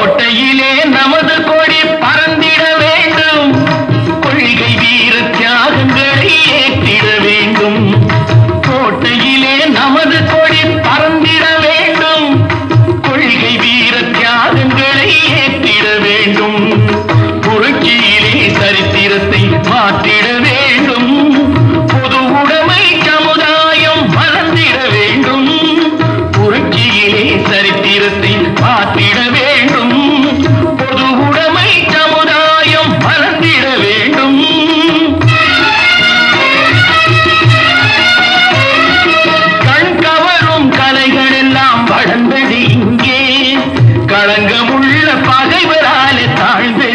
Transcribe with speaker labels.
Speaker 1: கோட்டையிலே நமது கொடி பறந்திட வேண்டும், கொள்கை வீர தியாகங்களை ஏற்றிட வேண்டும். கோட்டையிலே நமது கொடி பறந்திட வேண்டும், கொள்கை வீர தியாகங்களை ஏற்றிட வேண்டும். புரட்சியிலே சரித்திரத்தை மாற்றிட வேண்டும், பொது உடைமை சமுதாயம் வளர்ந்திட வேண்டும். புரட்சியிலே சரித்திரத்தை மாற்றிட வேண்டும், பொது உடைமை சமுதாயம் வளர்ந்திட வேண்டும். கண் கவரும் கலைகள் எல்லாம் வளர்ந்தது இங்கே, களங்கமுள்ள பகைவராலே தாழ்ந்து